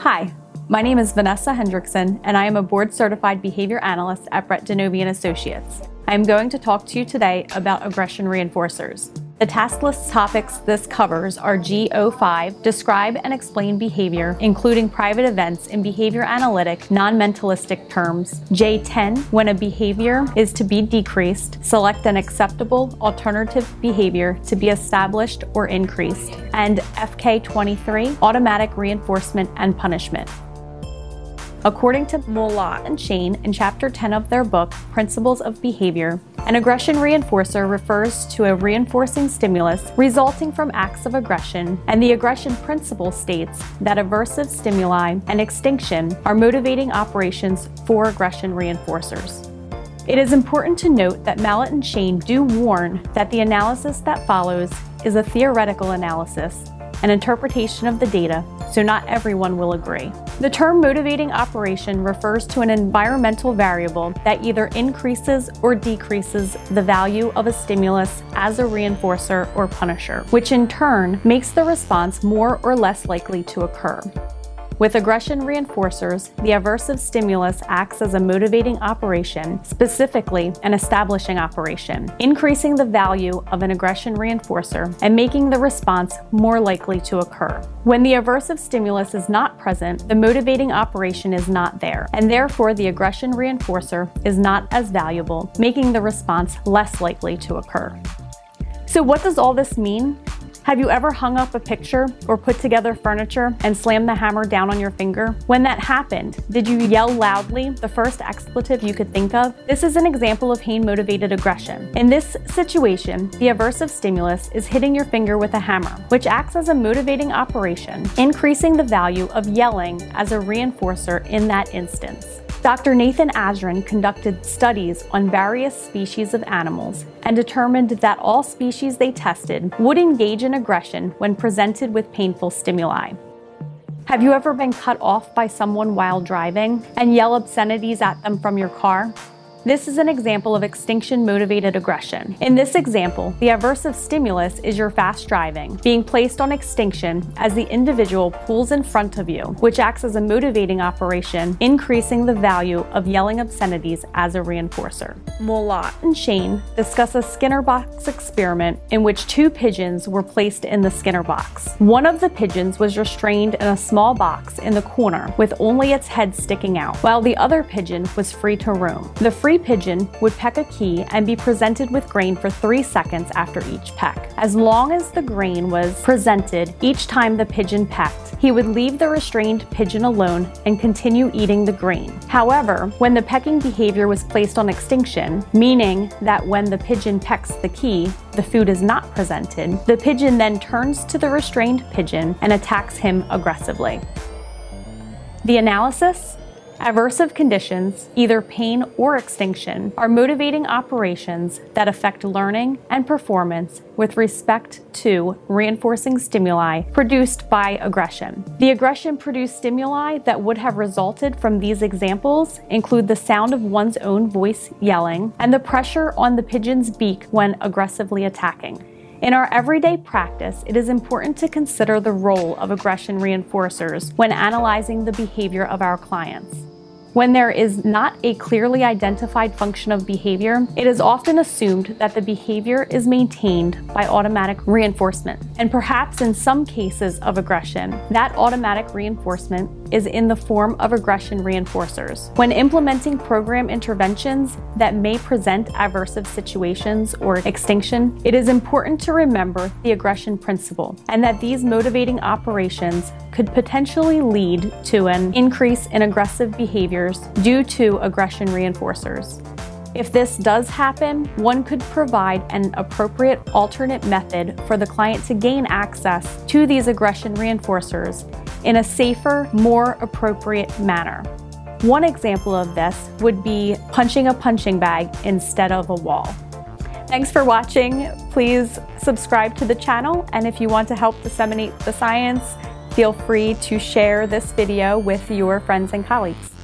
Hi, my name is Vanessa Hendrickson, and I am a Board Certified Behavior Analyst at DiNovi & Associates. I am going to talk to you today about aggression reinforcers. The task list topics this covers are G05, describe and explain behavior, including private events in behavior analytic, non-mentalistic terms. J10, when a behavior is to be decreased, select an acceptable alternative behavior to be established or increased. And FK23, automatic reinforcement and punishment. According to Mallot and Shane in Chapter 10 of their book, Principles of Behavior, an aggression reinforcer refers to a reinforcing stimulus resulting from acts of aggression, and the aggression principle states that aversive stimuli and extinction are motivating operations for aggression reinforcers. It is important to note that Mallot and Shane do warn that the analysis that follows is a theoretical analysis, an interpretation of the data, so not everyone will agree. The term motivating operation refers to an environmental variable that either increases or decreases the value of a stimulus as a reinforcer or punisher, which in turn makes the response more or less likely to occur. With aggression reinforcers, the aversive stimulus acts as a motivating operation, specifically an establishing operation, increasing the value of an aggression reinforcer and making the response more likely to occur. When the aversive stimulus is not present, the motivating operation is not there, and therefore the aggression reinforcer is not as valuable, making the response less likely to occur. So what does all this mean? Have you ever hung up a picture or put together furniture and slammed the hammer down on your finger? When that happened, did you yell loudly, the first expletive you could think of? This is an example of pain-motivated aggression. In this situation, the aversive stimulus is hitting your finger with a hammer, which acts as a motivating operation, increasing the value of yelling as a reinforcer in that instance. Dr. Nathan Azrin conducted studies on various species of animals and determined that all species they tested would engage in aggression when presented with painful stimuli. Have you ever been cut off by someone while driving and yell obscenities at them from your car? This is an example of extinction-motivated aggression. In this example, the aversive stimulus is your fast driving, being placed on extinction as the individual pulls in front of you, which acts as a motivating operation, increasing the value of yelling obscenities as a reinforcer. Mallot and Shane discuss a Skinner box experiment in which two pigeons were placed in the Skinner box. One of the pigeons was restrained in a small box in the corner with only its head sticking out, while the other pigeon was free to roam. The free pigeon would peck a key and be presented with grain for 3 seconds after each peck. As long as the grain was presented each time the pigeon pecked, he would leave the restrained pigeon alone and continue eating the grain. However, when the pecking behavior was placed on extinction, meaning that when the pigeon pecks the key, the food is not presented, the pigeon then turns to the restrained pigeon and attacks him aggressively. The analysis? Aversive conditions, either pain or extinction, are motivating operations that affect learning and performance with respect to reinforcing stimuli produced by aggression. The aggression-produced stimuli that would have resulted from these examples include the sound of one's own voice yelling and the pressure on the pigeon's beak when aggressively attacking. In our everyday practice, it is important to consider the role of aggression reinforcers when analyzing the behavior of our clients. When there is not a clearly identified function of behavior, it is often assumed that the behavior is maintained by automatic reinforcement. And perhaps in some cases of aggression, that automatic reinforcement is in the form of aggression reinforcers. When implementing program interventions that may present aversive situations or extinction, it is important to remember the aggression principle and that these motivating operations could potentially lead to an increase in aggressive behaviors due to aggression reinforcers. If this does happen, one could provide an appropriate alternate method for the client to gain access to these aggression reinforcers in a safer, more appropriate manner. One example of this would be punching a punching bag instead of a wall. Thanks for watching. Please subscribe to the channel, and if you want to help disseminate the science, feel free to share this video with your friends and colleagues.